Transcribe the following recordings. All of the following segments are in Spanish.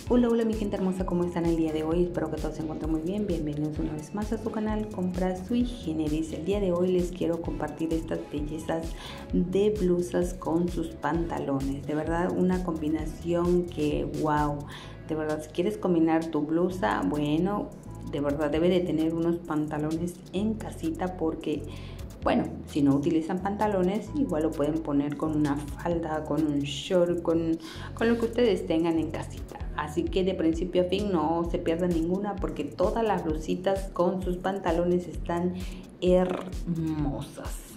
Hola, hola mi gente hermosa, ¿cómo están el día de hoy? Espero que todos se encuentren muy bien. Bienvenidos una vez más a su canal Compra Sui Generis. El día de hoy les quiero compartir estas bellezas de blusas con sus pantalones. De verdad, una combinación que wow. De verdad, si quieres combinar tu blusa, bueno, de verdad debe de tener unos pantalones en casita porque... Bueno, si no utilizan pantalones, igual lo pueden poner con una falda, con un short, con lo que ustedes tengan en casita. Así que de principio a fin no se pierdan ninguna porque todas las blusitas con sus pantalones están hermosas.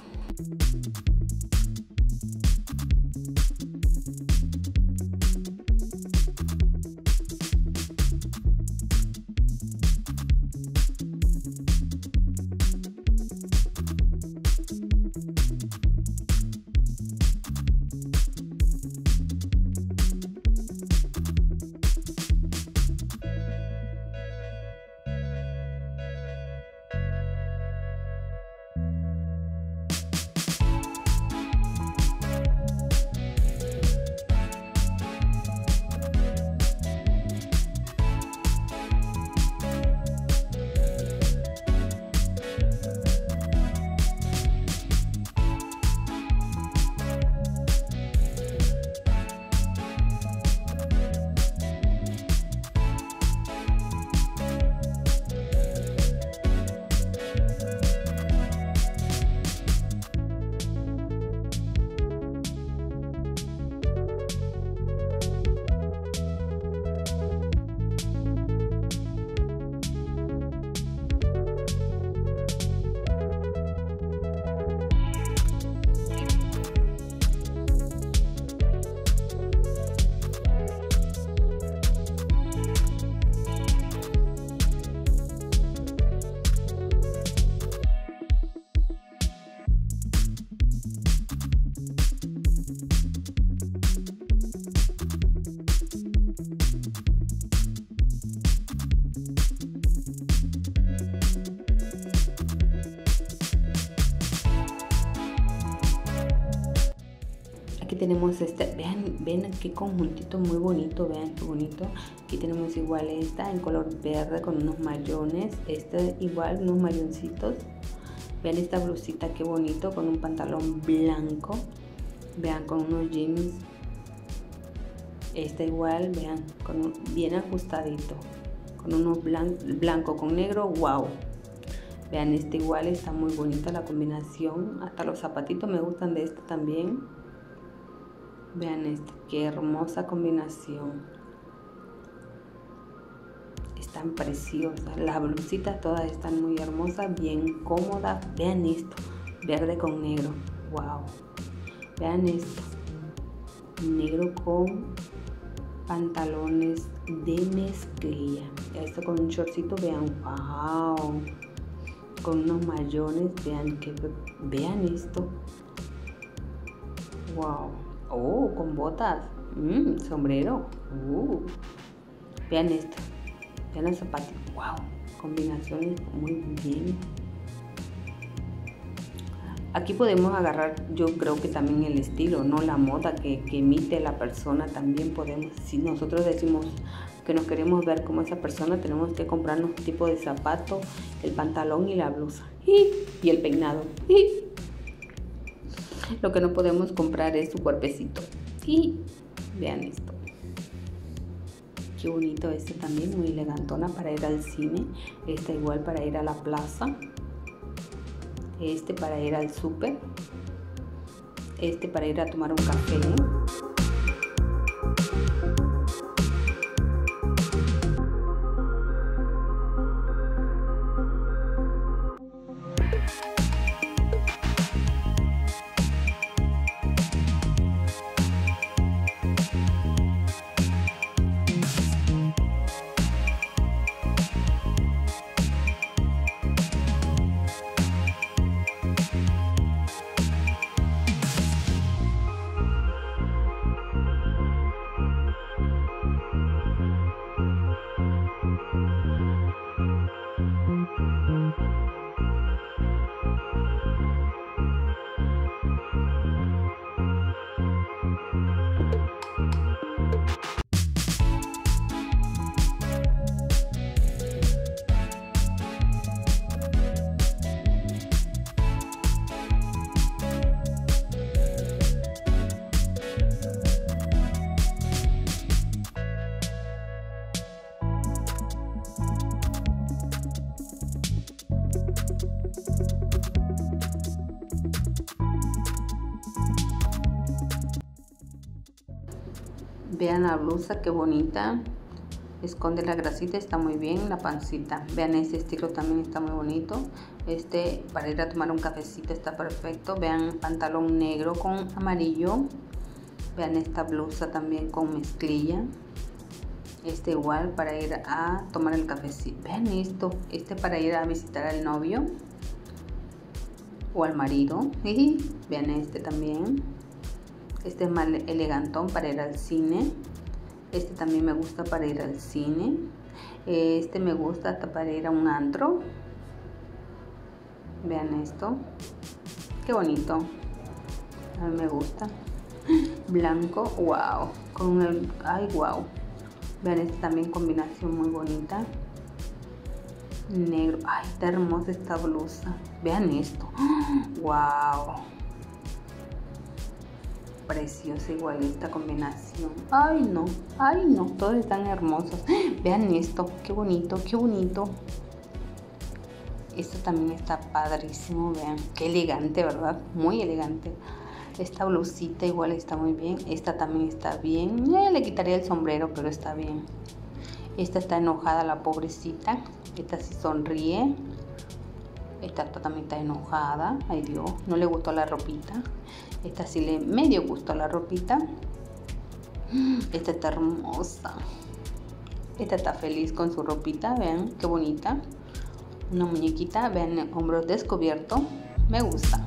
Aquí tenemos vean qué conjuntito muy bonito, vean qué bonito. Aquí tenemos igual esta en color verde con unos mayones, igual unos mayoncitos. Vean esta blusita qué bonito con un pantalón blanco, vean con unos jeans. Esta igual, vean, bien ajustadito, con unos blanco con negro, wow. Vean, este igual está muy bonita la combinación, hasta los zapatitos me gustan de esta también. Vean esto, qué hermosa combinación. Están preciosas. Las blusitas todas están muy hermosas, bien cómodas. Vean esto, verde con negro. Wow. Vean esto. Negro con pantalones de mezclilla. Esto con un shortcito, vean, wow. Con unos mayones, vean esto. Wow. Oh, con botas, sombrero, vean esto, vean los zapatos, wow, combinaciones muy bien. Aquí podemos agarrar, yo creo que también el estilo, no la moda que emite la persona, también podemos, si nosotros decimos que nos queremos ver como esa persona, tenemos que comprarnos un tipo de zapato, el pantalón y la blusa, y el peinado, Lo que no podemos comprar es su cuerpecito. Y vean esto. Qué bonito este también, muy elegantona para ir al cine. Esta igual para ir a la plaza. Este para ir al súper. Este para ir a tomar un café. Vean la blusa, qué bonita. Esconde la grasita, está muy bien. La pancita, vean, este estilo también está muy bonito. Para ir a tomar un cafecito está perfecto. Vean, pantalón negro con amarillo. Vean esta blusa también con mezclilla. Igual para ir a tomar el cafecito. Vean esto, para ir a visitar al novio o al marido. Y vean también. Es más elegantón para ir al cine. También me gusta para ir al cine. Me gusta hasta para ir a un antro. Vean esto. Qué bonito. A mí me gusta. Blanco, wow. Ay, wow. Vean, también combinación muy bonita. Negro. Ay, está hermosa esta blusa. Vean esto. Wow. Preciosa igual esta combinación. Ay no, todos están hermosos. Vean esto, qué bonito, qué bonito. Esto también está padrísimo, vean, qué elegante, ¿verdad? Muy elegante. Esta blusita igual está muy bien. Esta también está bien. Le quitaría el sombrero, pero está bien. Esta está enojada, la pobrecita. Esta sí sonríe. Esta también está enojada. Ay Dios, no le gustó la ropita. Esta sí le medio gustó la ropita. Esta está hermosa. Esta está feliz con su ropita. Vean qué bonita. Una muñequita. Vean, hombros descubiertos. Me gusta.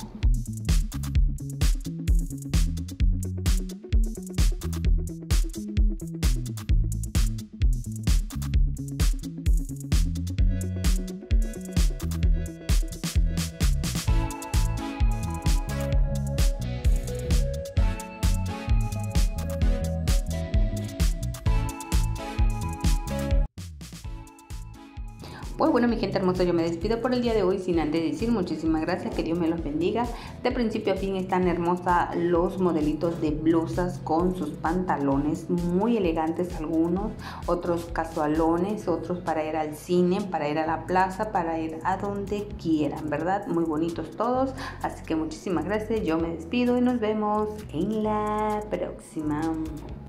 Bueno, mi gente hermosa, yo me despido por el día de hoy sin antes decir muchísimas gracias, que Dios me los bendiga. De principio a fin están hermosas los modelitos de blusas con sus pantalones, muy elegantes algunos, otros casualones, otros para ir al cine, para ir a la plaza, para ir a donde quieran, ¿verdad? Muy bonitos todos, así que muchísimas gracias, yo me despido y nos vemos en la próxima.